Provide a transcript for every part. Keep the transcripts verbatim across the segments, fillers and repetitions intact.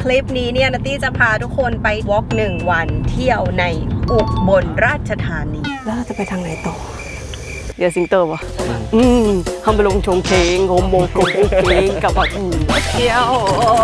คลิปนี้เนี่ยนัตตี้จะพาทุกคนไปวอล์กหนึ่งวันเที่ยวในอุบลราชธานีแล้วเราจะไปทางไหนต่อเดี๋ยวสิงเตอร์วะอืมทำไปลงชงเคงงมงกงเคงกับแบบเที่ยว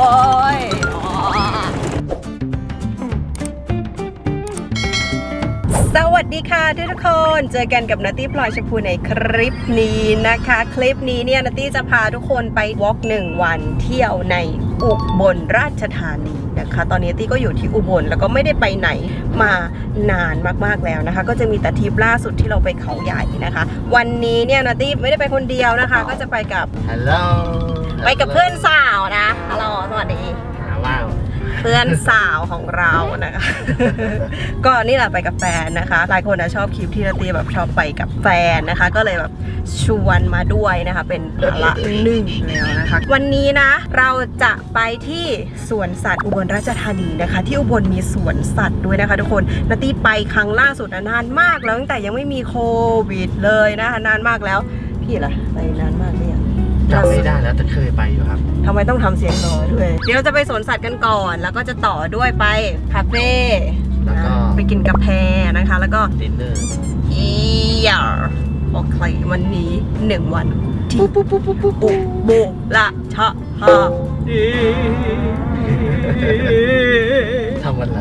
สวัสดีค่ะทุกคนเจอกันกับนัตตี้พลอยชมพูในคลิปนี้นะคะคลิปนี้เนี่ยนัตตี้จะพาทุกคนไปวอล์กหนึ่งวันเที่ยวในอุบลราชธานีนะคะตอนนี้นัตตี้ก็อยู่ที่อุบลแล้วก็ไม่ได้ไปไหนมานานมากๆแล้วนะคะก็จะมีแต่ทริปล่าสุดที่เราไปเขาใหญ่นะคะวันนี้เนี่ยนัตตี้ไม่ได้ไปคนเดียวนะคะก็จะไปกับฮัลโหลไปกับเพื่อนสาวนะฮัลโหลสวัสดีว้าวเพื่อนสาวของเรานะคะก็นี่แหละไปกับแฟนนะคะหลายคนนะชอบคลิปที่นัตตี้แบบชอบไปกับแฟนนะคะก็เลยแบบชวนมาด้วยนะคะเป็นละหนึ่งแล้วนะคะวันนี้นะเราจะไปที่สวนสัตว์อุบลราชธานีนะคะที่อุบลมีสวนสัตว์ด้วยนะคะทุกคนนัตตี้ไปครั้งล่าสุดนานมากแล้วตั้งแต่ยังไม่มีโควิดเลยนะคะนานมากแล้วพี่ล่ะไปนานมากเนี่ยจำไม่ได้แล้วแต่เคยไปอยู่ครับทำไมต้องทำเสียงรอด้วยเดี๋ยวเราจะไปสวนสัตว์กันก่อนแล้วก็จะต่อด้วยไปคาเฟ่แล้วก็ไปกินกาแฟนะคะแล้วก็ดินเนอร์อียาโอเควันนี้หนึ่งวันที่ปุ๊บปุ๊บปุ๊บปุ๊บปุ๊บโบละชะฮาทำอะไร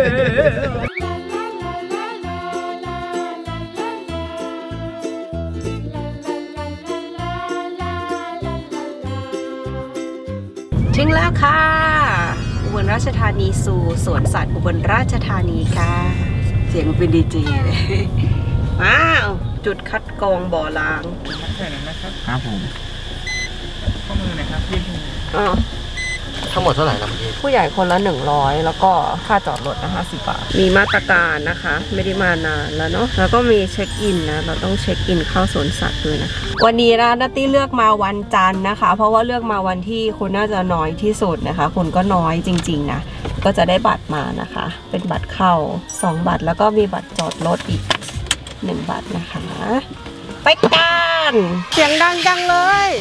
ถึงแล้วค่ะอุบลราชธานีสู่สวนสัตว์อุบลราชธานีค่ะเสียงเป็นดีเจเลยว้าวจุดคัดกรองบ่อล้างแค่นั้นนะครับครับผมข้อมือนะครับพี่อ๋อทั้งหมดเท่าไหร่ครับพี่ผู้ใหญ่คนละหนึ่งร้อยแล้วก็ค่าจอดรถนะคะสิบบาทมีมาตรการนะคะไม่ได้มานานแล้วเนาะแล้วก็มีเช็คอินนะเราต้องเช็คอินเข้าสวนสัตว์ด้วยนะคะวันนี้นะนัตตี้เลือกมาวันจันทร์นะคะเพราะว่าเลือกมาวันที่คนน่าจะน้อยที่สุดนะคะคนก็น้อยจริงๆนะก็จะได้บัตรมานะคะเป็นบัตรเข้าสองบัตรแล้วก็มีบัตรจอดรถอีกหนึ่งบัตรนะคะไปกันเสียงดังจังเลย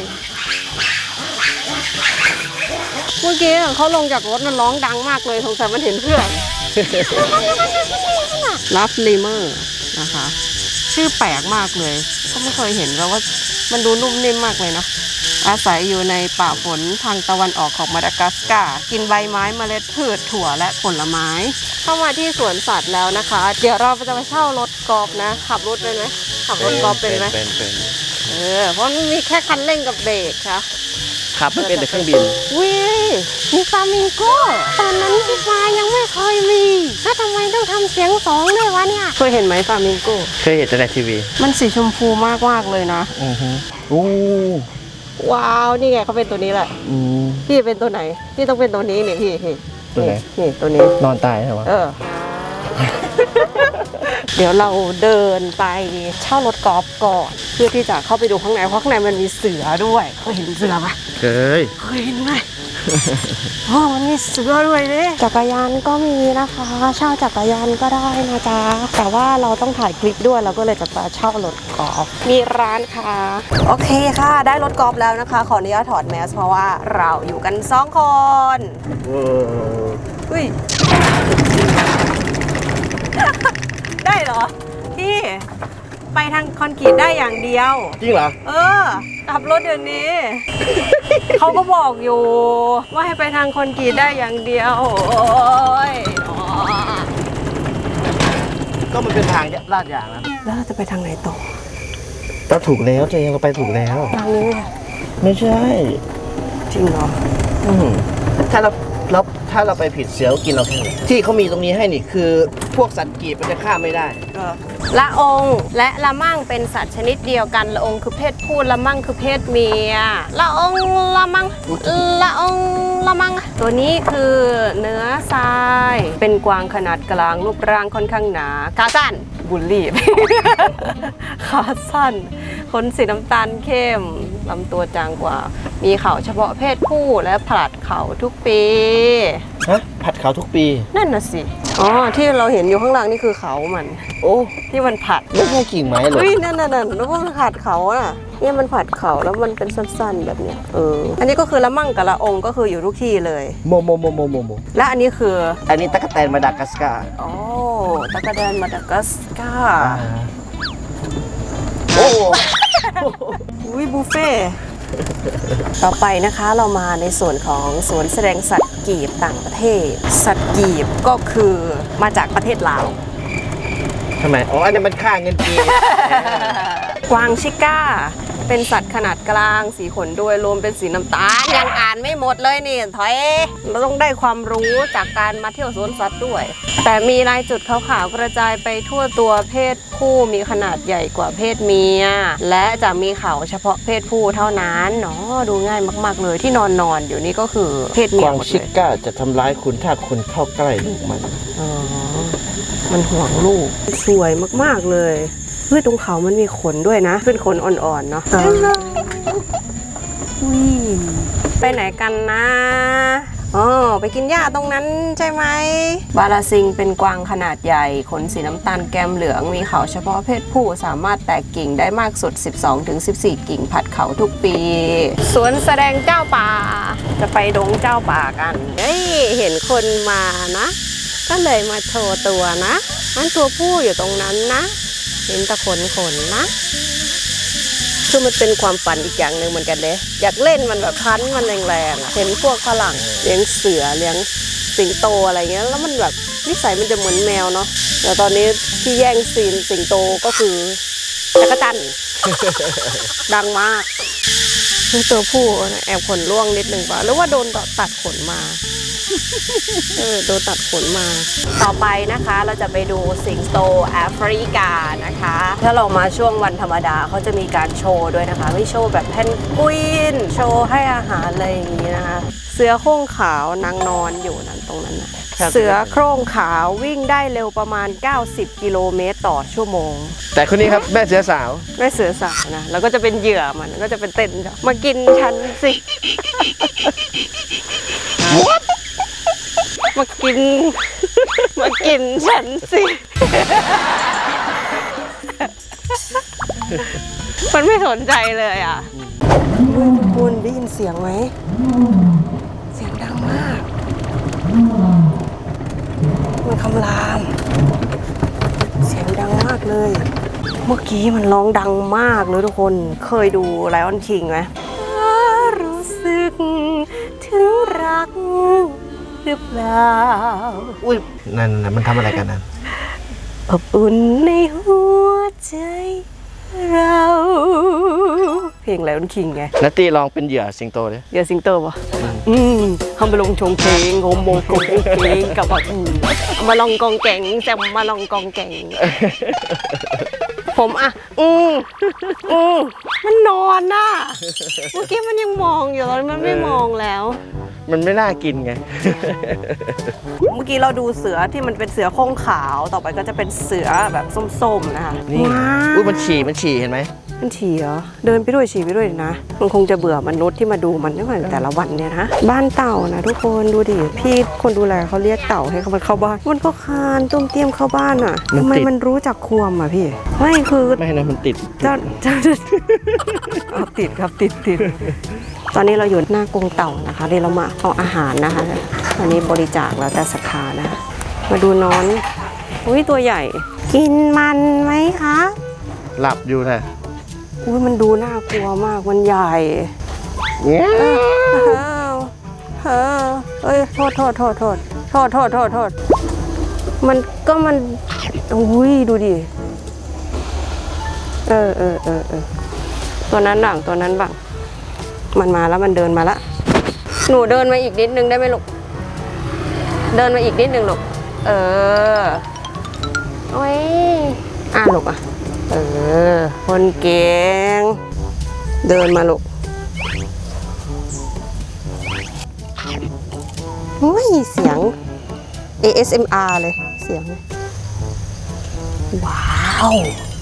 เมื่อกี้เขาลงจากรถมันร้องดังมากเลยสงสัยมันเห็นเพื่อนลัฟลิเมอร์นะคะชื่อแปลกมากเลยก็ไม่เคยเห็นแล้วว่ามันดูนุ่มนิ่มมากเลยเนาะอาศัยอยู่ในป่าฝนทางตะวันออกของมาดากัสการ์กินใบไม้เมล็ดพืชถั่วและผลไม้เข้ามาที่สวนสัตว์แล้วนะคะเดี๋ยวเราจะไปเช่ารถกอล์ฟนะขับรถเป็นไหมขับรถกอล์ฟเป็นไหมเป็นเป็นเออเพราะมันมีแค่คันเร่งกับเบรกค่ะครับไม่เป็นแต่เครื่องบินวิมีฟลามิงโก้ตอนนั้นที่ฟ้ายังไม่เคยมีแล้วทำไมต้องทำเสียงสองด้วยวะเนี่ยเคยเห็นไหมฟลามิงโก้เคยเห็นแต่ในทีวีมันสีชมพูมากมากเลยนะอือฮึอู้ว้าวนี่ไงเขาเป็นตัวนี้แหละอืมพี่เป็นตัวไหนพี่ต้องเป็นตัวนี้นี่พี่นี่ตัวไหนนี่ตัวนี้นอนตายใช่ไหมเออเดี๋ยวเราเดินไปเช่ารถกอล์ฟก่อนเพื่อที่จะเข้าไปดูข้างในเพราะข้างในมันมีเสือด้วยเคยเห็นเสือไหมเคยเคยเห็นไหมอ๋อมันมีเสือด้วยเลยจักรยานก็มีนะคะเช่าจักรยานก็ได้นะจ๊ะแต่ว่าเราต้องถ่ายคลิปด้วยเราก็เลยจะเช่ารถกอล์ฟมีร้านค่ะโอเคค่ะได้รถกอล์ฟแล้วนะคะขออนุญาตถอดแมสเพราะว่าเราอยู่กันสองคนอุ้ยได้เหรอพี่ไปทางคอนกรีตได้อย่างเดียวจริงเหรอเออขับรถเดี๋ยวนี้ เขาก็บอกอยู่ว่าให้ไปทางคอนกรีตได้อย่างเดียวโอ้ยก็มันเป็นทางลาดยางนะแล้วจะไปทางไหนต่อก็ถูกแล้วเจงก็ไปถูกแล้วทางนี้ไม่ใช่จริงเหรออืมถ้าเราแล้วถ้าเราไปผิดเสียวกินเราแค่ไหนที่เขามีตรงนี้ให้นี่คือพวกสัตว์กีบมันจะฆ่าไม่ได้ละองและละมั่งเป็นสัตว์ชนิดเดียวกันละองคือเพศผู้ละมั่งคือเพศเมียละองละมั่งละองละมั่งตัวนี้คือเนื้อทรายเป็นกวางขนาดกลางรูปร่างค่อนข้างหนาขาสั้นบุลลี่ขาสั้นขนสีน้ำตาลเข้มลำตัวจางกว่ามีเขาเฉพาะเพศผู้และผลัดเขาทุกปีฮะผัดเขาทุกปีนั่นน่ะสิอ๋อที่เราเห็นอยู่ข้างล่างนี่คือเขามันโอ้ที่มันผัดไม่ใช่กิ่งไม้เลยอุ้ยนั่นนั่นนั่นแล้วก็มันขัดเขาอ่ะเนี่ยมันผัดเขาแล้วมันเป็นสั้นๆแบบเนี้ยเอออันนี้ก็คือละมั่งกับละองก็คืออยู่ทุกที่เลยโมโมโมโมโมโมและอันนี้คืออันนี้ตะกแตนมาดากัสการ์โอ้ตะกแตนมาดากัสการ์โอ้อุ้ยบุฟเฟ่ต่อไปนะคะเรามาในส่วนของสวนแสดงสัตว์กีบต่างประเทศสัตว์กีบก็คือมาจากประเทศลาวทำไมอ๋ออันนี้มันค่าเงินกีบกวางชิก้าเป็นสัตว์ขนาดกลางสีขนด้วยรวมเป็นสีน้ำตาลยังอ่านไม่หมดเลยนี่ถอยเราต้องได้ความรู้จากการมาเที่ยวสวนสัตว์ด้วยแต่มีลายจุดขาวๆกระจายไปทั่วตัวเพศผู้มีขนาดใหญ่กว่าเพศเมียและจะมีเขาเฉพาะเพศผู้เท่านั้นเนาะดูง่ายมากๆเลยที่นอนนอนอยู่นี่ก็คือเพศเมียหมดเลยกวางชิก้าจะทำร้ายคุณถ้าคุณเข้าใกล้ลูกมันอ๋อมันห่วงลูกสวยมากๆเลยเฮ้ยตรงเขามันมีขนด้วยนะเป็นขนอ่อนๆเนาะไปไหนกันนะอ๋อไปกินหญ้าตรงนั้นใช่ไหมบาลาซิงเป็นกวางขนาดใหญ่ขนสีน้ำตาลแก้มเหลืองมีเขาเฉพาะเพศผู้สามารถแตกกิ่งได้มากสุด สิบสองถึงสิบสี่ กิ่งผัดเขาทุกปีสวนแสดงเจ้าป่าจะไปดงเจ้าป่ากันเฮ้ยเห็นคนมานะก็เลยมาโชว์ตัวนะนั่นตัวผู้อยู่ตรงนั้นนะเห็นตะขนขนนะคือมันเป็นความฝันอีกอย่างหนึ่งเหมือนกันเลยอยากเล่นมันแบบพันมันแรงๆเห็นพวกฝรั่งเลี้ยงเสือเลี้ยงสิงโตอะไรเงี้ยแล้วมันแบบนิสัยมันจะเหมือนแมวเนาะแต่ตอนนี้ที่แย่งซีนสิงโตก็คือจักรจั่น ดังมากคือตัวผู้แอบขนร่วงนิดนึงป่ะหรือว่าโดนตัดขนมาเออโดนตัดขนมาต่อไปนะคะเราจะไปดูสิงโตแอฟริกานะคะถ้าเรามาช่วงวันธรรมดาเขาจะมีการโชว์ด้วยนะคะไม่โชว์แบบแพนกวินโชว์ให้อาหารอะไรอย่างนี้นะคะเสือโคร่งขาวนางนอนอยู่นั้นตรงนั้นนะเสือโคร่งขาววิ่งได้เร็วประมาณเก้าสิบกิโลเมตรต่อชั่วโมงแต่คนนี้ครับแม่เสือสาวแม่เสือสาวนะแล้วก็จะเป็นเหยื่อมันก็จะเป็นเต้นมากินฉันสิมากินมากินฉันสิมันไม่สนใจเลยอ่ะคุณได้ยินเสียงไหมเสียงดังมากมันคำรามเสียงดังมากเลยเมื่อกี้มันร้องดังมากเลยทุกคนเคยดูไลออนคิงไหมรู้สึกถึงรักหรือเปล่าอุ้ยนั่นมันทำอะไรกันนั่นอบอุ่นในหัวใจเราเพลงไลออนคิงไงนัตตี้ลองเป็นเหยื่อสิงโตเลยเหยื่อสิงโตป่ะอืมทำไปลงชงเพลงโฮมโมกงเพลงกับแบบมาลองกองแก่งจะมาลองกองแก่งผมอ่ะอืมอืมมันนอนน่ะเมื่อกี้มันยังมองอยู่ตอนมันไม่มองแล้วมันไม่น่ากินไงเมื่อกี้เราดูเสือที่มันเป็นเสือโคร่งขาวต่อไปก็จะเป็นเสือแบบส้มๆนะคะนี่อุ้ยมันฉี่มันฉี่เห็นไหมมันฉี่เหรอเดินไปด้วยฉี่ไปด้วยนะมันคงจะเบื่อมนุษย์ที่มาดูมันตั้งแต่แต่ละวันเนี่ยนะบ้านเต่านะทุกคนดูดิพี่คนดูแลเขาเรียกเต่าให้เขามันเข้าบ้านมันก็คานตุ้มเตี้ยมเข้าบ้านอ่ะทำไมมันรู้จักควมอ่ะพี่ไม่คือไม่นะมันติดเจ้าเจ้าเอาติดครับติดติดตอนนี้เราอยู่หน้ากรงเต่านะคะเดี๋ยวเรามาเอาอาหารนะคะอันนี้บริจาคแล้วแต่ศรัทธานะคะมาดูนอนอุ้ยตัวใหญ่กินมันไหมคะหลับอยู่นะอุ้ยมันดูน่ากลัวมากมันใหญ่เนี่ยเฮ้ยเอ้ยโทษโทษโทษโทษโทษโทษโทษโทษมันก็มันอุ้ยดูดิเออเออเออเออตัวนั้นบ้างตัวนั้นบ้างมันมาแล้วมันเดินมาแล้วหนูเดินมาอีกนิดนึงได้ไหมลูกเดินมาอีกนิดนึงลูกเออโอ้ยอ่ะลูกอ่ะเออคนเก่งเดินมาลูกโอ้ยเสียง เอ เอส เอ็ม อาร์ เลยเสียงว้าว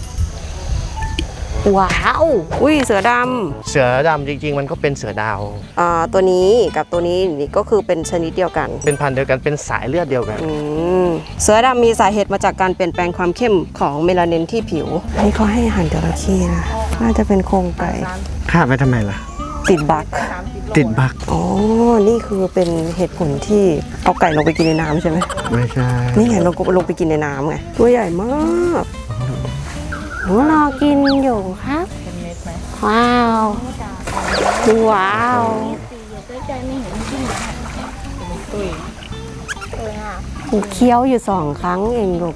ว้าวอุ้ยเสือดำเสือดำจริงๆมันก็เป็นเสือดาวอ่าตัวนี้กับตัวนี้นี่ก็คือเป็นชนิดเดียวกันเป็นพันธุ์เดียวกันเป็นสายเลือดเดียวกันอืมเสือดำมีสาเหตุมาจากการเปลี่ยนแปลงความเข้มของเมลานินที่ผิวอันนี้เขาให้อาหารจระเข้นะน่าจะเป็นโครงไก่ฆ่าไปทำไมล่ะติดบักติดบักอ๋อนี่คือเป็นเหตุผลที่เอาไก่ลงไปกินในน้ำใช่ไหมไม่ใช่นี่ไงลงลงไปกินในน้ำไงตัวใหญ่มากหนูรอกินอยู่ครับเป็นเม็ดไหมว้าวว้าวเคี้ยวอยู่สองครั้งเองลูก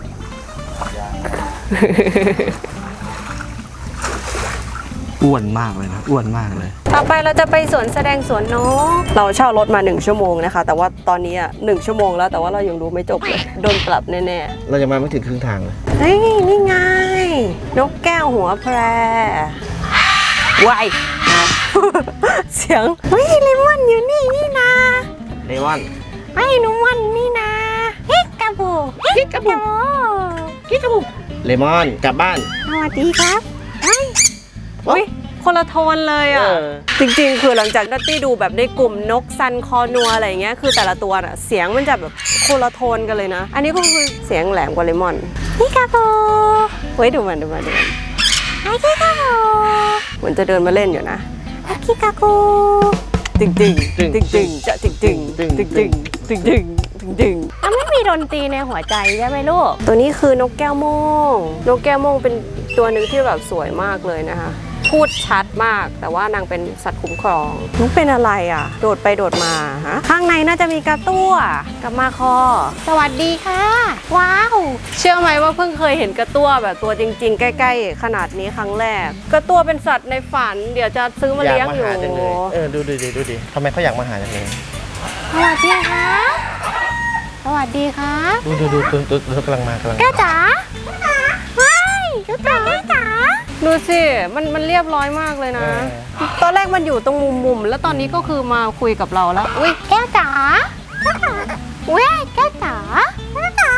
อ้วนมากเลยนะอ้วนมากเลยต่อไปเราจะไปสวนแสดงสวนนกเราเช่ารถมาหนึ่งชั่วโมงนะคะแต่ว่าตอนนี้อ่ะหนึ่งชั่วโมงแล้วแต่ว่าเรายังดูไม่จบเลยโดนปรับแน่ๆเรายังมาไม่ถึงครึ่งทางเลยเฮ้ยนี่ไงนกแก้วหัวแพรวายเสียงเฮ้ยเลมอนอยู่นี่นี่นะเลมอนไอ้นุมันนี่นะฮิกกาบูฮิกกาบูฮิกกาบูเลมอนกลับบ้านสวัสดีครับอุ้ยคนละโทนเลยอ่ะจริงๆคือหลังจากนัตตี้ดูแบบในกลุ่มนกซันคอนัวอะไรเงี้ยคือแต่ละตัวน่ะเสียงมันจะแบบคนละโทนกันเลยนะอันนี้ก็คือเสียงแหลมกว่าเลมอนฮิกกาบูเฮ้ยดูมันดูมันดูมันไอ้ฮิกกาบูเหมือนจะเดินมาเล่นอยู่นะฮิกกาบูจริงจริงจริงจริงจริงจะจริงจริงจริงจริงจริงจริงจริงจริงจริงอ่ะไม่มีดนตรีในหัวใจใช่ไหมลูกตัวนี้คือนกแก้วโม่งนกแก้วโม่งเป็นตัวหนึ่งที่แบบสวยมากเลยนะคะพูดชัดมากแต่ว่านางเป็นสัตว์คุ้มครองนกเป็นอะไรอ่ะโดดไปโดดมาฮะข้างในน่าจะมีกระตั้วกับมาคอสวัสดีค่ะว้าวเชื่อไหมว่าเพิ่งเคยเห็นกระตั้วแบบตัวจริงๆใกล้ๆขนาดนี้ครั้งแรกกระตั้วเป็นสัตว์ในฝันเดี๋ยวจะซื้อมาเลี้ยงอยู่เออดูดูดิดูดิทำไมเขาอยากมาหาจังเลยสวัสดีค่ะสวัสดีค่ะดูดูดูตัวตัวกำลังมากำลังแก้วจ๋าเฮ้ยแก้วจ๋าแก้วจ๋าดูสิมันมันเรียบร้อยมากเลยนะตอนแรกมันอยู่ตรงมุมมุมแล้วตอนนี้ก็คือมาคุยกับเราแล้วอุ้ยแก้วจ๋าแก้วจ๋าอุ้ยแก้วจ๋าแก้วจ๋า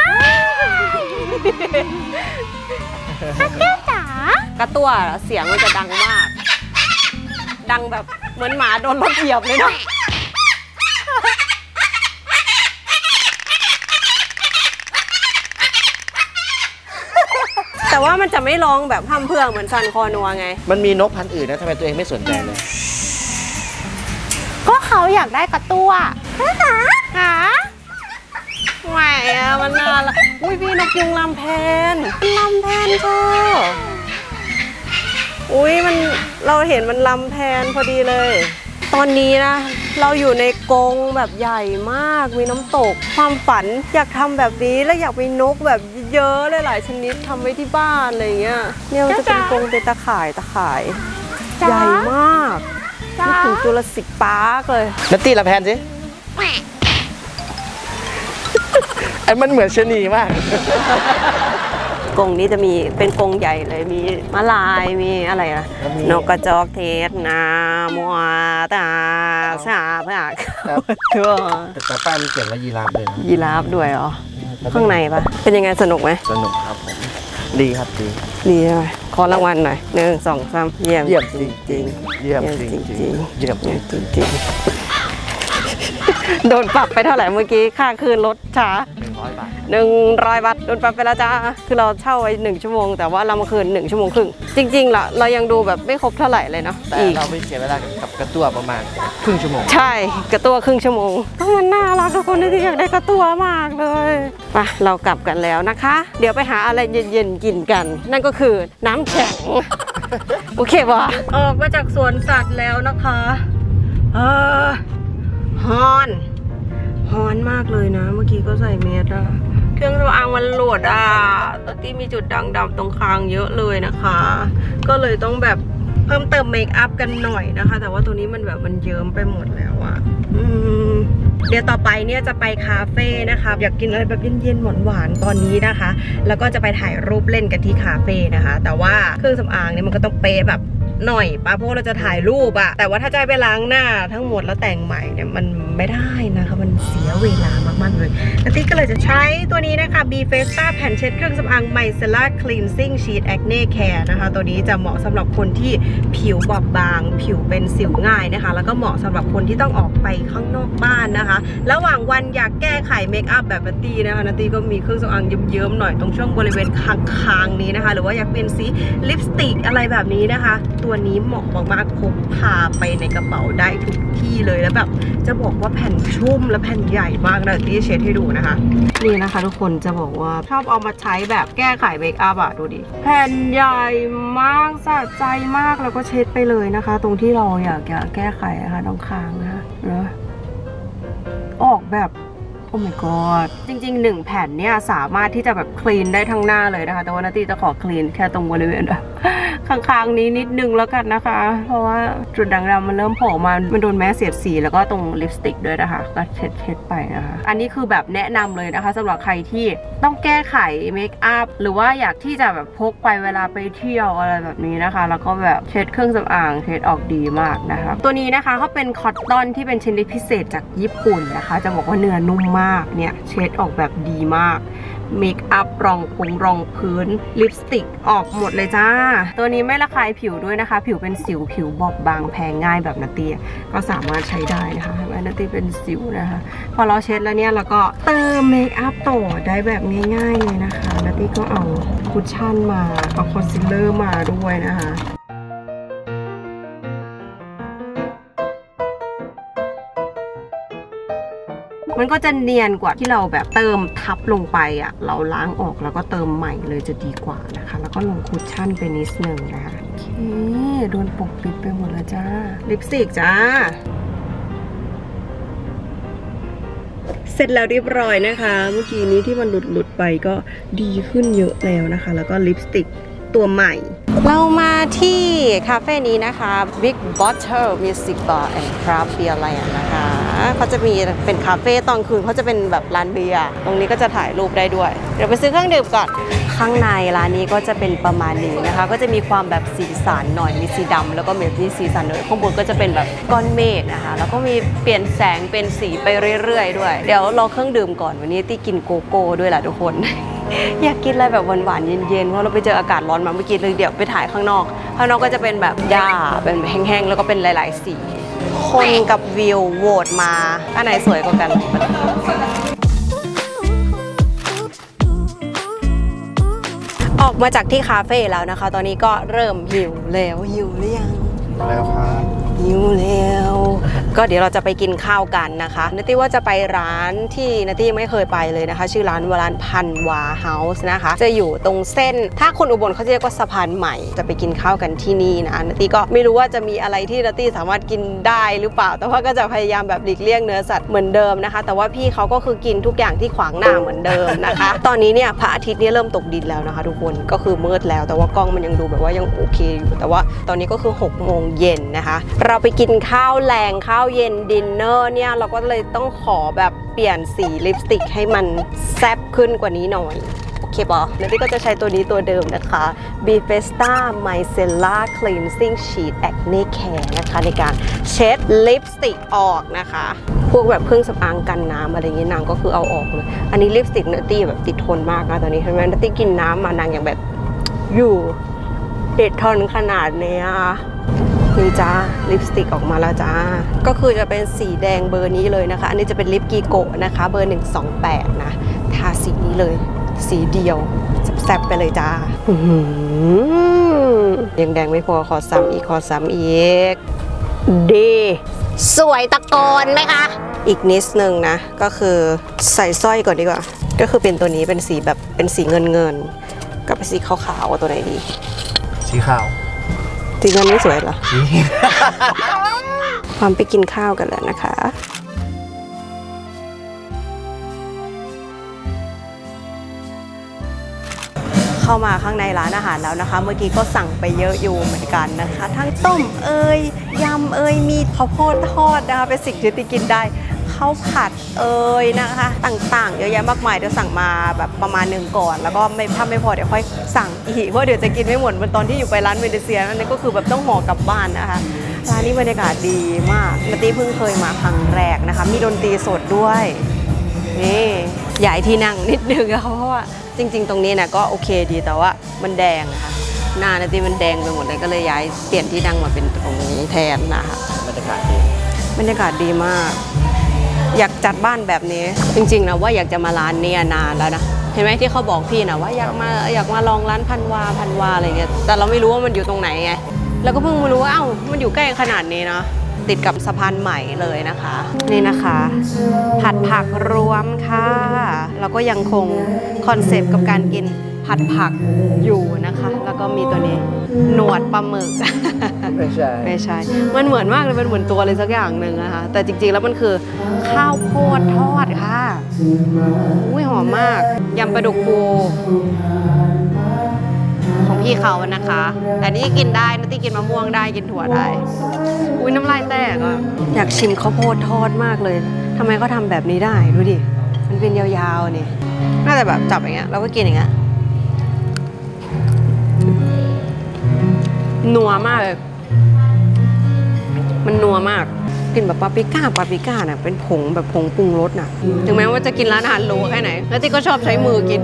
แก้วจ๋ากระตั้วเสียงมันจะดังมากดังแบบเหมือนหมาโดนรถเหยียบเลยเนาะแต่ว่ามันจะไม่ร้องแบบพร่ำเพรื่อเหมือนซันคอนัวไงมันมีนกพันธุ์อื่นนะทำไมตัวเองไม่สนใจเลยก็เขาอยากได้กระตั้วหาหาแหวะมันน่าละอุ้ยพี่นกยุงลำแพนลำแพนเธออุ้ยมันเราเห็นมันลำแพนพอดีเลยตอนนี้นะเราอยู่ในกรงแบบใหญ่มากมีน้ำตกความฝันอยากทำแบบนี้แล้วอยากมีนกแบบเยอะหลายๆชนิดทำไว้ที่บ้านอะไรเงี้ยเนี่ยมันจะเป็นกรงเป็นตะข่ายตะข่ายใหญ่มากนึกถึงจูราสสิคพาร์คเลยนัตตี้ละแพนสิไอ้มันเหมือนชะนีมากกรงนี้จะมีเป็นกรงใหญ่เลยมีม้าลายมีอะไรอะนกกระจอกเทศนามัวตาชาพากตัวแต่ป้ามีเกี่ยวกับยีราฟด้วยยีราฟด้วยเหรอข้างในปะเป็นยังไงสนุกไหมสนุกครับผมดีครับดีดีใช่ไหมขอรางวัลหน่อยหนึ่งสองสามเยี่ยมเยี่ยมจริงจริงเยี่ยมจริงจริงเยี่ยมจริงจริงโดนปรับไปเท่าไหร่เมื่อกี้ค่าคืนรถช้าหนึ่งร้อยบาทหนึ่งร้อยบาทโดนปรับไปแล้วจ้าคือเราเช่าไว้หนึ่งชั่วโมงแต่ว่าเรามาคืนหนึ่งชั่วโมงครึ่งจริงๆล่ะเรายังดูแบบไม่ครบเท่าไหร่เลยเนาะแต่เราไม่เสียเวลากับกระตั้วประมาณครึ่งชั่วโมงใช่กระตั้วครึ่งชั่วโมงมันน่ารักทุกคนที่อยากได้กระตั้วมากเลยไปเรากลับกันแล้วนะคะเดี๋ยวไปหาอะไรเย็นๆกินกันนั่นก็คือน้ำแข็งโอเคป่ะออกมาจากสวนสัตว์แล้วนะคะเออฮอนฮอนมากเลยนะเมื่อกี้ก็ใส่เมสอะเครื่องสำอางมันหลุดอ่ะตอนที่มีจุดด่างดำตรงคางเยอะเลยนะคะก็เลยต้องแบบเพิ่มเติมเมคอัพกันหน่อยนะคะแต่ว่าตัวนี้มันแบบมันเยิ้มไปหมดแล้วอะอืมเดี๋ยวต่อไปเนี่ยจะไปคาเฟ่นะคะอยากกินอะไรแบบเย็นๆหวานๆตอนนี้นะคะแล้วก็จะไปถ่ายรูปเล่นกันที่คาเฟ่นะคะแต่ว่าเครื่องสำอางเนี่ยมันก็ต้องเป๊ะแบบหน่อยปะเพราะเราจะถ่ายรูปอะแต่ว่าถ้าจะไปล้างหน้าทั้งหมดแล้วแต่งใหม่เนี่ยมันไม่ได้นะคะมันเสียเวลามากๆเลยนัตตี้ก็เลยจะใช้ตัวนี้นะคะ Bethesda แผ่นเช็ดเครื่องสำอาง Micellar Cleansing Sheet Acne Care นะคะตัวนี้จะเหมาะสำหรับคนที่ผิวบอบบางผิวเป็นสิวง่ายนะคะแล้วก็เหมาะสำหรับคนที่ต้องออกไปข้างนอกบ้านนะคะระหว่างวันอยากแก้ไขเมคอัพแบบนัตตี้นะคะนัตตี้ก็มีเครื่องสำอางเยิ้มๆหน่อยตรงช่วงบริเวณคางๆนี้นะคะหรือว่าอยากเป็นสีลิปสติกอะไรแบบนี้นะคะตัวนี้เหมาะมากๆพกพาไปในกระเป๋าได้ทุกที่เลยแล้วแบบจะบอกว่าแผ่นชุ่มและแผ่นใหญ่มากนะที่เช็ดให้ดูนะคะนี่นะคะทุกคนจะบอกว่าชอบเอามาใช้แบบแก้ไขเมคอัพอะดูดิแผ่นใหญ่มากสะใจมากแล้วก็เช็ดไปเลยนะคะตรงที่เราอยากจะแก้ไขนะคะตรงคางนะคะเนอะออกแบบโอ้ my god จริงๆหนึ่งแผ่นเนี่ยสามารถที่จะแบบคลีนได้ทั้งหน้าเลยนะคะแต่ว่านาตี้จะขอคลีนแค่ตรงบริเวณแบบข้างๆนี้นิดนึงแล้วกันนะคะเพราะว่าจุดด่างดำมันเริ่มโผล่มามันโดนแม้เสียดสีแล้วก็ตรงลิปสติกด้วยนะคะก็เช็ดๆไปนะคะอันนี้คือแบบแนะนำเลยนะคะสำหรับใครที่ต้องแก้ไขเมคอัพหรือว่าอยากที่จะแบบพกไปเวลาไปเที่ยวอะไรแบบนี้นะคะแล้วก็แบบเช็ดเครื่องสำอางเช็ดออกดีมากนะคะตัวนี้นะคะเขาเป็นคอตตอนที่เป็นชนิดพิเศษจากญี่ปุ่นนะคะจะบอกว่าเนื้อนุ่มมากเนี่ยเช็ดออกแบบดีมากเมคอัพรองพุงรองพื้นลิปสติกออกหมดเลยจ้าตัวนี้ไม่ระคายผิวด้วยนะคะผิวเป็นสิวผิวบอบบางแพ้ง่ายแบบนาตี้ก็สามารถใช้ได้นะคะให้นาตี้เป็นสิวนะคะพอเราเช็ดแล้วเนี่ยเราก็เติมเมคอัพต่อได้แบบง่ายๆเลยนะคะนาตี้ก็เอาคุชชั่นมาเอาคอนซีลเลอร์มาด้วยนะคะมันก็จะเนียนกว่าที่เราแบบเติมทับลงไปอ่ะเราล้างออกแล้วก็เติมใหม่เลยจะดีกว่านะคะแล้วก็ลงคุชชั่นไปนิดนึงนะคะโอเคโดนปกปิดไปหมดแล้วจ้าลิปสติกจ้าเสร็จแล้วเรียบร้อยนะคะเมื่อกี้นี้ที่มันหลุดหลุดไปก็ดีขึ้นเยอะแล้วนะคะแล้วก็ลิปสติกตัวใหม่เรามาที่คาเฟ่นี้นะคะ Big Bottle Music Bar and Craft Beer Land นะคะเขาจะมีเป็นคาเฟ่ตอนคืนเขาจะเป็นแบบร้านเบียร์ตรงนี้ก็จะถ่ายรูปได้ด้วยเดี๋ยวไปซื้อเครื่องดื่มก่อนข้างในร้านนี้ก็จะเป็นประมาณนี้นะคะก็จะมีความแบบสีสันหน่อยมีสีดำแล้วก็มีสีสันหน่อยข้างบนก็จะเป็นแบบก้อนเมฆนะคะแล้วก็มีเปลี่ยนแสงเป็นสีไปเรื่อยๆด้วยเดี๋ยวรอเครื่องดื่มก่อนวันนี้ที่กินโกโก้ด้วยแหละทุกคน อยากกินอะไรแบบหวานๆเย็นๆเพราะเราไปเจออากาศร้อนมาเมื่อกี้เลยเดี๋ยวไปถ่ายข้างนอกข้างนอกก็จะเป็นแบบหญ้าเป็นแห้งๆแล้วก็เป็นหลายๆสีคนกับวิวโหวตมาอันไหนสวยกว่ากันออกมาจากที่คาเฟ่แล้วนะคะตอนนี้ก็เริ่มหิวแล้วหิวหรือยังแล้วครับหิวแล้วก็เดี๋ยวเราจะไปกินข้าวกันนะคะนัตตี้ว่าจะไปร้านที่นัตตี้ไม่เคยไปเลยนะคะชื่อร้านวรานพันวาเฮาส์นะคะจะอยู่ตรงเส้นถ้าคนอุบลเขาเรียกว่าสะพานใหม่จะไปกินข้าวกันที่นี่นะนัตตี้ก็ไม่รู้ว่าจะมีอะไรที่นัตตี้สามารถกินได้หรือเปล่าแต่ว่าก็จะพยายามแบบหลีกเลี่ยงเนื้อสัตว์เหมือนเดิมนะคะแต่ว่าพี่เขาก็คือกินทุกอย่างที่ขวางหน้าเหมือนเดิมนะคะตอนนี้เนี่ยพระอาทิตย์เนี่ยเริ่มตกดินแล้วนะคะทุกคนก็คือมืดแล้วแต่ว่ากล้องมันยังดูแบบว่ายังโอเคอยู่แต่ว่าตอนนี้ก็คือหกโมงเย็นนะคะเราไปกินข้าวแรงข้าวเย็นดินเนอร์เนี่ยเราก็เลยต้องขอแบบเปลี่ยนสีลิปสติกให้มันแซ่บขึ้นกว่านี้หน่อยโอเคปะนัตตี้ก็จะใช้ตัวนี้ตัวเดิมนะคะ Bethesda Micellar Cleansing Sheet Acne Care นะคะในการเช็ดลิปสติกออกนะคะพวกแบบเครื่องสำอางกันน้ำอะไรอย่างงี้นางก็คือเอาออกเลยอันนี้ลิปสติกนัตตี้แบบติดทนมากนะตอนนี้เห็นไหมนัตตี้กินน้ำมานางอย่างแบบอยู่ติดทนขนาดนี้นี่จ้าลิปสติกออกมาแล้วจ้าก็คือจะเป็นสีแดงเบอร์นี้เลยนะคะอันนี้จะเป็นลิปกีโกะนะคะเบอร์หนึ่งสองแปดนะทาสีนี้เลยสีเดียวแซ่บๆไปเลยจ้ายังแดงไม่พอขอซ้ำอีกขอซ้ำอีกดีสวยตะโกนไหมคะอีกนิดนึงนะก็คือใส่สร้อยก่อนดีกว่าก็คือเป็นตัวนี้เป็นสีแบบเป็นสีเงินเงินกับสีขาวๆตัวไหนดีสีขาวสีเงินไม่สวยเหรอ ความไปกินข้าวกันแล้วนะคะเข้ามาข้างในร้านอาหารแล้วนะคะเมื่อกี้ก็สั่งไปเยอะอยู่เหมือนกันนะคะทั้งต้มเอ่ยยำเอ่ยมีข้าวโพดทอดนะคะเป็นสิ่งที่ติกินได้ข้าวผัดเอ่ยนะคะต่างๆเยอะแยะมากมายเดี๋ยวสั่งมาแบบประมาณหนึ่งก่อนแล้วก็ไม่ถ้าไม่พอเดี๋ยวค่อยสั่งอีกเพราะเดี๋ยวจะกินไม่หมดเหมือนตอนที่อยู่ไปร้านเวเนเซียนั่นก็คือแบบต้องห่อกลับบ้านนะคะร้านนี้บรรยากาศดีมากนาตี้เพิ่งเคยมาครั้งแรกนะคะมีดนตรีสดด้วยนี่ย้ายที่นั่งนิดนึงนะคะเพราะว่าจริงๆตรงนี้นะก็โอเคดีแต่ว่ามันแดงค่ะหน้านาตี้มันแดงไปหมดเลยก็เลยย้ายเปลี่ยนที่นั่งมาเป็นตรงนี้แทนนะคะบรรยากาศดีบรรยากาศดีมากอยากจัดบ้านแบบนี้จริงๆนะว่าอยากจะมาร้านนี้นานแล้วนะเห็นไหมที่เขาบอกพี่นะว่าอยากมาอยากมาลองร้านพันวาพันวาอะไรเงี้ยแต่เราไม่รู้ว่ามันอยู่ตรงไหนไงแล้วก็เพิ่งมารู้ว่าเอ้ามันอยู่ใกล้ขนาดนี้เนาะติดกับสะพานใหม่เลยนะคะนี่นะคะผัดผักรวมค่ะแล้วก็ยังคงคอนเซปต์กับการกินผัดผักอยู่นะคะแล้วก็มีตัวนี้หนวดปลาหมึกไม่ใช่ไม่ใช่มันเหมือนมากเลยมันเหมือนตัวอะไรสักอย่างหนึ่งนะคะแต่จริงๆแล้วมันคือข้าวโพดทอดค่ะอุ้ยหอมมากยำปลาดุกฟูของพี่เขานะคะแต่นี่กินได้นะที่กินมะม่วงได้กินถั่วได้อุ้ยน้ำลายแตกอ่ะอยากชิมข้าวโพดทอดมากเลยทำไมเขาทำแบบนี้ได้ดูดิมันเป็นยาวๆนี่น่าจะแบบจับอย่างเงี้ยเราก็กินอย่างเงี้ยนัวมากเลยมันนัวมากกินแบบปาปริก้าปาปริก้าน่ะเป็นผงแบบผงปรุงรสน่ะถึงแม้ว่าจะกินร้านอาหารหรูแค่ไหนแล้วที่ก็ชอบใช้มือกิน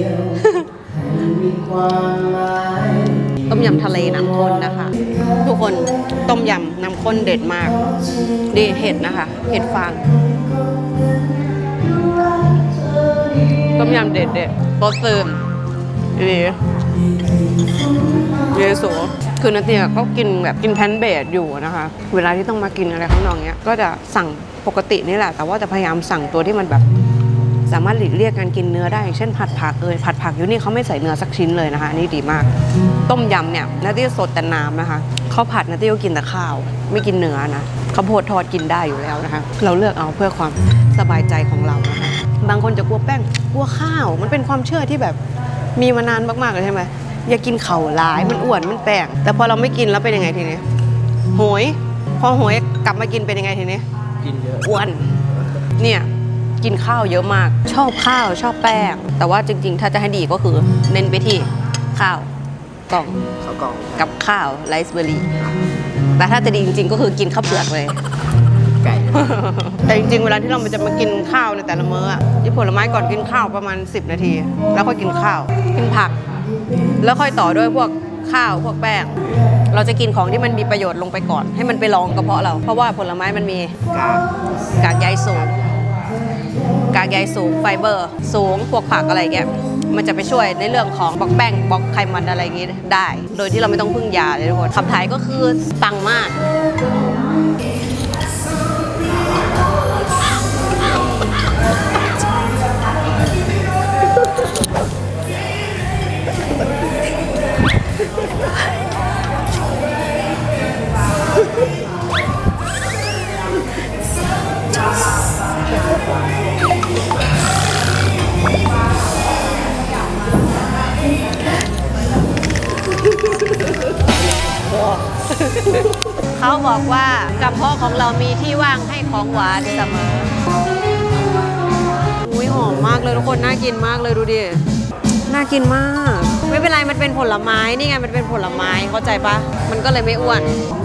ต้มยำทะเลน้ำข้นนะคะทุกคนต้มยำน้ำข้นเด็ดมากดีเห็ดนะคะเห็ดฟางต้มยำเด็ดเด็ดโต๊ะเติมดีเยสูคือนาเตียก็กินแบบกินแพนเบดอยู่นะคะเวลาที่ต้องมากินอะไรข้างนอกเนี้ยก็จะสั่งปกตินี่แหละแต่ว่าจะพยายามสั่งตัวที่มันแบบสามารถหลีกเลี่ยงการกินเนื้อได้อย่างเช่นผัดผักเอยผัดผักอยู่นี่เขาไม่ใส่เนื้อสักชิ้นเลยนะคะนี่ดีมากต้มยำเนี่ยนาเตียสดแต่น้ำนะคะข้าวผัดนาเตียก็กินแต่ข้าวไม่กินเนื้อนะข้าวโพดทอดกินได้อยู่แล้วนะคะเราเลือกเอาเพื่อความสบายใจของเรานะคะบางคนจะกลัวแป้งกลัวข้าวมันเป็นความเชื่อที่แบบมีมานานมากๆเลยใช่ไหมอย่ากินเข่าร้ายมันอ้วนมันแป้งแต่พอเราไม่กินแล้วเป็นยังไงทีนี้โหยพอโหยกลับมากินเป็นยังไงทีนี้กินเยอะอ้วนเนี่ยกินข้าวเยอะมากชอบข้าวชอบแป้งแต่ว่าจริงๆถ้าจะให้ดีก็คือเน้นไปที่ข้าวกล่องข้าวกล่องกับข้าวไรซ์เบอร์รี่แต่ถ้าจะดีจริงๆก็คือกินข้าวเปลือกเลยไก่แต่จริงๆเวลาที่เราจะมากินข้าวในแต่ละมื้อที่ผลไม้ก่อนกินข้าวประมาณสิบนาทีแล้วค่อยกินข้าวกินผักแล้วค่อยต่อด้วยพวกข้าวพวกแป้งเราจะกินของที่มันมีประโยชน์ลงไปก่อนให้มันไปรองกระเพาะเราเพราะว่าผลไม้มันมีกากกากใยสูงกากใยสูงไฟเบอร์สูงพวกผักอะไรเงี้ยมันจะไปช่วยในเรื่องของบล็อกแป้งบล็อกไขมันอะไรอย่างงี้ได้โดยที่เราไม่ต้องพึ่งยาเลยทุกคนขับถ่ายก็คือปังมากเขาบอกว่ากระเพาะของเรามีที่ว่างให้ของหวานเสมออุ้ยหอมมากเลยทุกคนน่ากินมากเลยดูดิน่ากินมากไม่เป็นไรมันเป็นผลไม้นี่ไงมันเป็นผลไม้เข้าใจปะมันก็เลยไม่อ้วน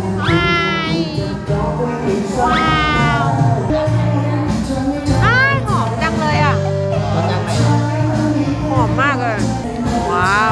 ว้าวหอมจังเลยอ่ะหอมมากเลยว้าว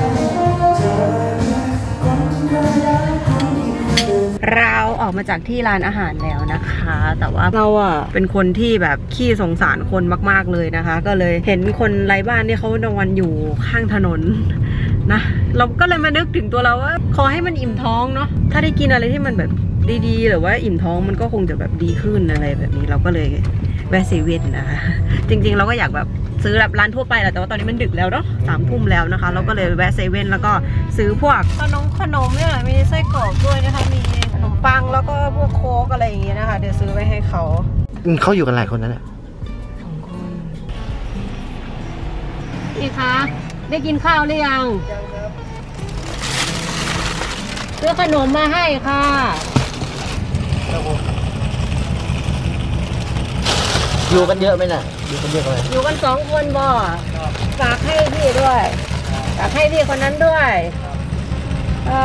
เราออกมาจากที่ร้านอาหารแล้วนะคะแต่ว่าเราอ่ะเป็นคนที่แบบขี้สงสารคนมากๆเลยนะคะก็เลยเห็นคนไร้บ้านที่เขานอนอยู่ข้างถนนนะเราก็เลยมานึกถึงตัวเราว่าขอให้มันอิ่มท้องเนาะถ้าได้กินอะไรที่มันแบบดีๆหรือว่าอิ่มท้องมันก็คงจะแบบดีขึ้นอะไรแบบนี้เราก็เลยแวะเซเว่นนะคะจริงๆเราก็อยากแบบซื้อแบบร้านทั่วไปแหละแต่ว่าตอนนี้มันดึกแล้วเนาะสามทุ่มแล้วนะคะเราก็เลยแวะเซเว่นแล้วก็ซื้อพวกขนมขนมเนี่ยมีไส้กรอกด้วยนะคะมีขนมปังแล้วก็พวกโค้กอะไรอย่างเงี้ยนะคะเดี๋ยวซื้อไว้ให้เขาเขาอยู่กันหลายคนนั่นแหละสองคนพี่คะได้กินข้าวหรือยังซื้อขนมมาให้ค่ะอยู่กันเยอะไหมน่ะอยู่กันเยอะไหมอยู่กันสองคนบ่ฝากให้พี่ด้วยฝากให้พี่คนนั้นด้วยอ่า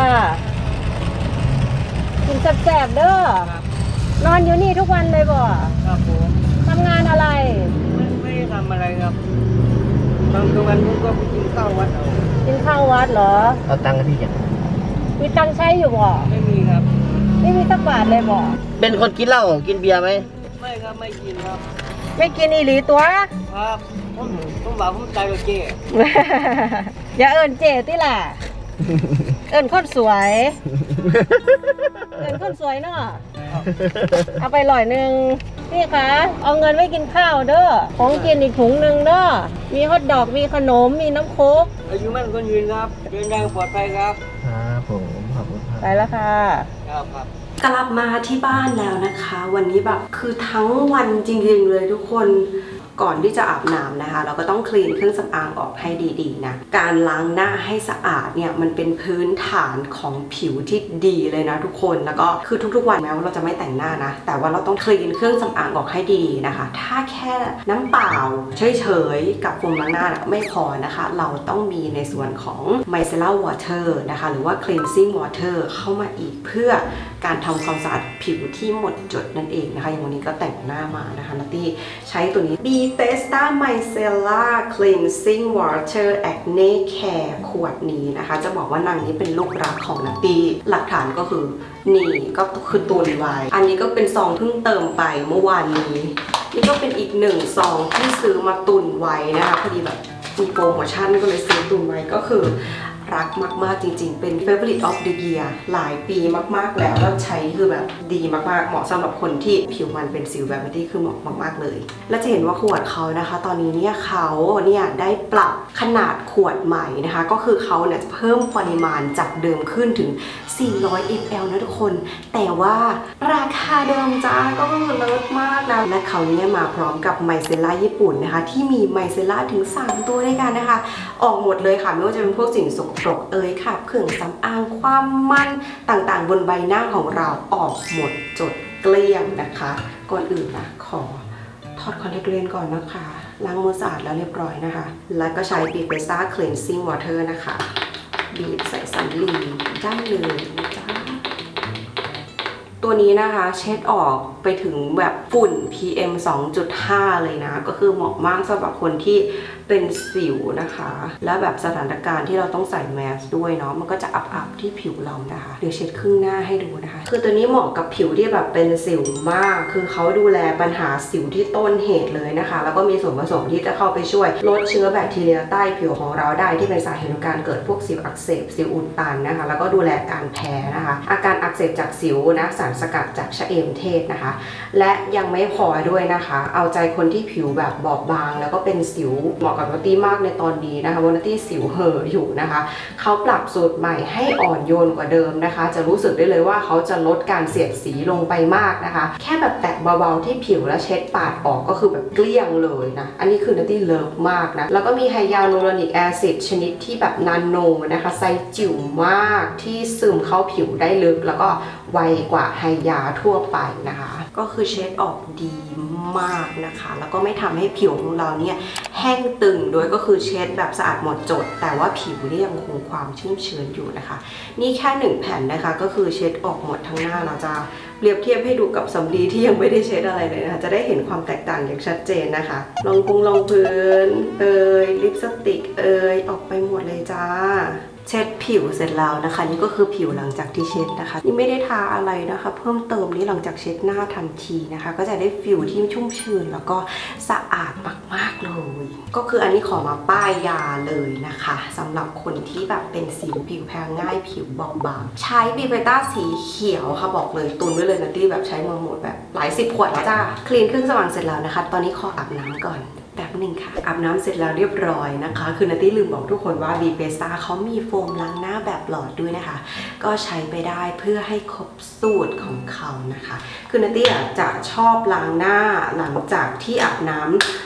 กินแซ่บๆเด้อนอนอยู่นี่ทุกวันเลยบ่ครับผมทำงานอะไรไม่ไม่ได้ทำอะไรครับบางวันผมก็ไปกินข้าววัดเอากินข้าววัดเหรอเอาตังค์ให้พี่อย่างมีตังค์ใช้อยู่บ่ไม่มีครับไม่มีสักบาทเลยบ่เป็นคนกินเหล้ากินเบียร์ไหมไม่ครับไม่กินครับไม่กินอีหลีตัวครับผมผมบอกผมใจกับเจ๊อย่าเอินเจติล่ะ เอินคนสวย เอินคนสวยเนาะเอาไปหน่อยหนึ่งพี่คะเอาเงินไว้กินข้าวเด้อของกินอีกถุงหนึ่งเด้อมีฮอทดอกมีขนมมีน้ำโค้กอายุมั่นคนยืนครับเดินทางปลอดภัยครับครับผมขอบคุณครับไปแล้วค่ะครับครับกลับมาที่บ้านแล้วนะคะ วันนี้แบบคือทั้งวันจริงๆเลยทุกคนก่อนที่จะอาบน้ำนะคะ เราก็ต้องคลีนเครื่องสำอางออกให้ดีๆนะการล้างหน้าให้สะอาดเนี่ยมันเป็นพื้นฐานของผิวที่ดีเลยนะทุกคนแล้วก็คือทุกๆวันแม้ว่าเราจะไม่แต่งหน้านะแต่ว่าเราต้องคลีนเครื่องสำอางออกให้ดีๆนะคะถ้าแค่น้ำเปล่าเฉยๆกับโฟมล้างหน้าไม่พอนะคะเราต้องมีในส่วนของ micellar water นะคะหรือว่า cleansing water เข้ามาอีกเพื่อการทำความสะอาดผิวที่หมดจดนั่นเองนะคะอย่างวันนี้ก็แต่งหน้ามานะคะนัตตี้ใช้ตัวนี้ Bethesda Micellar Cleansing Water Acne Care ขวดนี้นะคะจะบอกว่านางนี้เป็นลูกรักของนัตตี้หลักฐานก็คือนี่ก็คือตัวรีไวท์อันนี้ก็เป็นซองเพิ่งเติมไปเมื่อวานนี้นี่ก็เป็นอีกหนึ่งซองที่ซื้อมาตุนไว้นะคะพอดีแบบมีโปรโมชั่นก็เลยซื้อตุนไว้ก็คือรักมากๆจริงๆเป็น favorite of the year หลายปีมากๆแล้วแล้วใช้คือแบบดีมากๆเหมาะสำหรับคนที่ผิวมันเป็นสิวแบบนี้คือเหมาะมากๆเลยและจะเห็นว่าขวดเขานะคะตอนนี้เนี่ยเขาเนี่ยได้ปรับขนาดขวดใหม่นะคะก็คือเขาเนี่ยเพิ่มปริมาณจากเดิมขึ้นถึงสี่ร้อย มิลลิลิตร นะทุกคนแต่ว่าราคาเดิมจ้าก็คือเลิศมากนะและเขาเนี่ยมาพร้อมกับไมเซล่าญี่ปุ่นนะคะที่มีไมเซล่าถึงสามตัวด้วยกันนะคะออกหมดเลยค่ะไม่ว่าจะเป็นพวกสิ่งสกปรกเอ่ยค่ะเครื่องสำอางความมันต่างๆบนใบหน้าของเราออกหมดจดเกลี้ยงนะคะก่อนอื่นนะขอถอดคอนแทคเลนส์ก่อนนะคะล้างมือสะอาดแล้วเรียบร้อยนะคะแล้วก็ใช้ Bethesda Cleansing Water นะคะบีบใส่สำลีได้เลยนะจ๊ะตัวนี้นะคะเช็ดออกไปถึงแบบฝุ่น พี เอ็ม สองจุดห้า เลยนะก็คือเหมาะมากสำหรับคนที่เป็นสิวนะคะและแบบสถานการณ์ที่เราต้องใส่แมสด้วยเนาะมันก็จะอับๆที่ผิวเรานะคะเดี๋ยวเช็ดครึ่งหน้าให้ดูนะคะคือตัวนี้เหมาะกับผิวที่แบบเป็นสิวมากคือเขาดูแลปัญหาสิวที่ต้นเหตุเลยนะคะแล้วก็มีส่วนผสมที่จะเข้าไปช่วยลดเชื้อแบคทีเรียใต้ผิวของเราได้ที่เป็นสาเหตุของการเกิดพวกสิวอักเสบสิวอุดตันนะคะแล้วก็ดูแลการแพ้นะคะอาการอักเสบจากสิวนะสารสกัดจากชะเอมเทศนะคะและยังไม่พอด้วยนะคะเอาใจคนที่ผิวแบบบอบบางแล้วก็เป็นสิวเหมาะกับนัตตี้มากในตอนนี้นะคะวันนัตตี้สิวเห่ออยู่นะคะเขาปรับสูตรใหม่ให้อ่อนโยนกว่าเดิมนะคะจะรู้สึกได้เลยว่าเขาจะลดการเสียดสีลงไปมากนะคะแค่แบบแตะเบาๆที่ผิวแล้วเช็ดปาดออกก็คือแบบเกลี้ยงเลยนะอันนี้คือนัตตี้เลิฟมากนะแล้วก็มีไฮยาลูโรนิกแอซิดชนิดที่แบบนาโนนะคะไซส์จิ๋วมากที่ซึมเข้าผิวได้ลึกแล้วก็ไวกว่าไฮยาทั่วไปนะคะก็คือเช็ดออกดีมากนะคะแล้วก็ไม่ทำให้ผิวของเราเนี่ยแห้งตึงโดยก็คือเช็ดแบบสะอาดหมดจดแต่ว่าผิวเนี่ยยังคงความชุ่มชื้นอยู่นะคะนี่แค่หนึ่งแผ่นนะคะก็คือเช็ดออกหมดทั้งหน้าเราจะเปรียบเทียบให้ดูกับสำลีที่ยังไม่ได้เช็ดอะไรเลยนะคะจะได้เห็นความแตกต่างอย่างชัดเจนนะคะรองพุงรองพื้นเอ่ยลิปสติกเอ่ยออกไปหมดเลยจ้าเช็ดผิวเสร็จแล้วนะคะนี่ก็คือผิวหลังจากที่เช็ดนะคะนี่ไม่ได้ทาอะไรนะคะเพิ่มเติมนี่หลังจากเช็ดหน้าทันทีนะคะก็จะได้ผิวที่ชุ่มชื้นแล้วก็สะอาดมากๆเลยก็คืออันนี้ขอมาป้ายยาเลยนะคะสำหรับคนที่แบบเป็นสิวผิวแพ้ง่ายผิวบอบบางใช้บีเบต้าสีเขียวค่ะบอกเลยตุนไว้เลยนะที่แบบใช้มาหมดแบบหลายสิบขวดแล้วจ้าคลีนเครื่องสว่างเสร็จแล้วนะคะตอนนี้ขออาบน้ำก่อนแบบหนึ่งค่ะอาบน้ำเสร็จแล้วเรียบร้อยนะคะคือนัตตี้ลืมบอกทุกคนว่า Bethesda เขามีโฟมล้างหน้าแบบหลอดด้วยนะคะก็ใช้ไปได้เพื่อให้ครบสูตรของเขานะคะคือนัตตี้จะชอบล้างหน้าหลังจากที่อาบน้ำ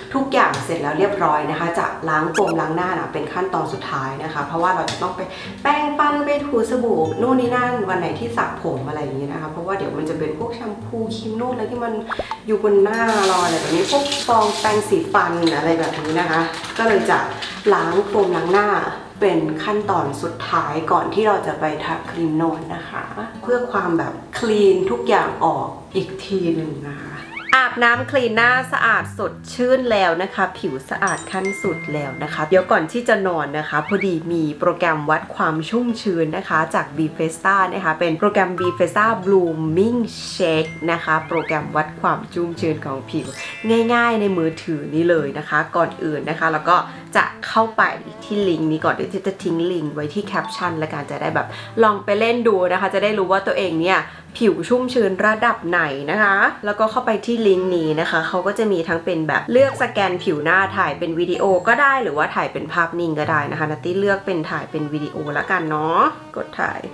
ทุกอย่างเสร็จแล้วเรียบร้อยนะคะจะล้างโฟมล้างหน้านะเป็นขั้นตอนสุดท้ายนะคะเพราะว่าเราจะต้องไปแป้งฟันไปถูสบู่นู่นนี่นั่นวันไหนที่สระผมอะไรอย่างนี้นะคะเพราะว่าเดี๋ยวมันจะเป็นพวกแชมพูครีมนวดอะไรที่มันอยู่บนหน้าเราอะไรแบบนี้พวกฟองแปรงสีฟันอะไรแบบนี้นะคะก็เลยจะล้างโฟมล้างหน้าเป็นขั้นตอนสุดท้ายก่อนที่เราจะไปทาครีมนวดนะคะเพื่อความแบบคลีนทุกอย่างออกอีกทีหนึ่งนะคะอาบน้ำคลีนหน้าสะอาดสดชื่นแล้วนะคะผิวสะอาดขั้นสุดแล้วนะคะเดี๋ยวก่อนที่จะนอนนะคะพอดีมีโปรแกรมวัดความชุ่มชื้นนะคะจาก บี เฟสต้า นะคะเป็นโปรแกรม บี เฟสต้า Blooming Shake นะคะโปรแกรมวัดความชุ่มชื้นของผิวง่ายๆในมือถือนี่เลยนะคะก่อนอื่นนะคะแล้วก็จะเข้าไปที่ลิงก์นี้ก่อนเดี๋ยวจะทิ้งลิงก์ไว้ที่แคปชั่นและการจะได้แบบลองไปเล่นดูนะคะจะได้รู้ว่าตัวเองเนี่ยผิวชุ่มชื้นระดับไหนนะคะแล้วก็เข้าไปที่ลิงก์นี้นะคะเขาก็จะมีทั้งเป็นแบบเลือกสแกนผิวหน้าถ่ายเป็นวิดีโอก็ได้หรือว่าถ่ายเป็นภาพนิ่งก็ได้นะคะนัตตี้เลือกเป็นถ่ายเป็นวิดีโอแล้วกันเนาะกดถ่าย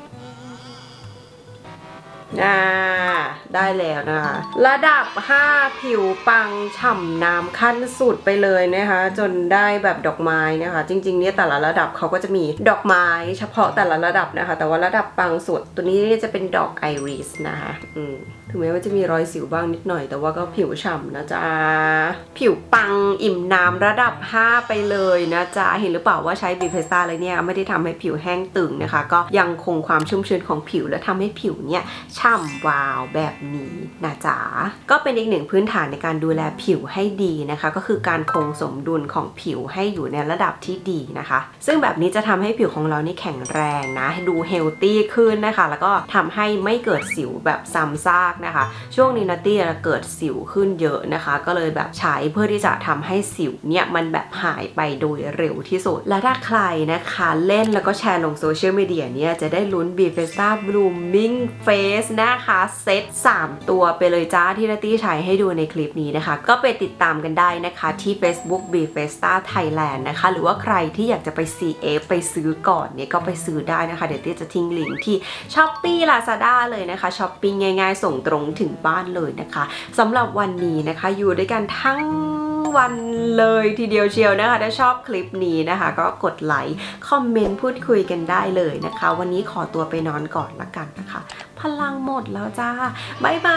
อ่าได้แล้วนะคะระดับห้าผิวปังฉ่ำน้ำขั้นสุดไปเลยนะคะจนได้แบบดอกไม้นะคะจริงๆเนี่ยแต่ละระดับเขาก็จะมีดอกไม้เฉพาะแต่ละระดับนะคะแต่ว่าระดับปังสุดตัวนี้จะเป็นดอกไอริสนะคะอืมถึงแม้ว่าจะมีรอยสิวบ้างนิดหน่อยแต่ว่าก็ผิวฉ่ำนะจ๊ะผิวปังอิ่มน้ำระดับห้าไปเลยนะจ๊ะเห็นหรือเปล่าว่าใช้ บี เฟสต้า เลยเนี่ยไม่ได้ทำให้ผิวแห้งตึงนะคะก็ยังคงความชุ่มชื้นของผิวและทำให้ผิวเนี่ยฉ่ำวาวแบบนี้นะจ๊ะก็เป็นอีกหนึ่งพื้นฐานในการดูแลผิวให้ดีนะคะก็คือการคงสมดุลของผิวให้อยู่ในระดับที่ดีนะคะซึ่งแบบนี้จะทำให้ผิวของเรานี่แข็งแรงนะดูเฮลตี้ขึ้นนะคะแล้วก็ทำให้ไม่เกิดสิวแบบซ้ำซากนะคะช่วงนี้นัตตี้เกิดสิวขึ้นเยอะนะคะก็เลยแบบใช้เพื่อที่จะทำให้สิวเนี่ยมันแบบหายไปโดยเร็วที่สุดและถ้าใครนะคะเล่นแล้วก็แชร์ลงโซเชียลมีเดียเนี่ยจะได้ลุ้น บี เฟสต้า Blooming Face นะคะเซตสามตัวไปเลยจ้าที่นัตตี้ใช้ให้ดูในคลิปนี้นะคะก็ไปติดตามกันได้นะคะที่ Facebook บี เฟสต้า Thailand นะคะหรือว่าใครที่อยากจะไป ซี เอฟ ไปซื้อก่อนเนี่ยก็ไปซื้อได้นะคะเดี๋ยวตี้จะทิ้งลิงก์ที่ Shopee Lazada เลยนะคะช้อปปิ้งง่ายๆส่งตรงถึงบ้านเลยนะคะสำหรับวันนี้นะคะอยู่ด้วยกันทั้งวันเลยทีเดียวเชียวนะคะถ้าชอบคลิปนี้นะคะก็กดไลค์คอมเมนต์พูดคุยกันได้เลยนะคะวันนี้ขอตัวไปนอนก่อนละกันนะคะพลังหมดแล้วจ้า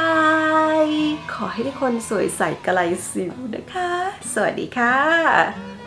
บ๊ายบายขอให้ทุกคนสวยใสกระไรสิวนะคะสวัสดีค่ะ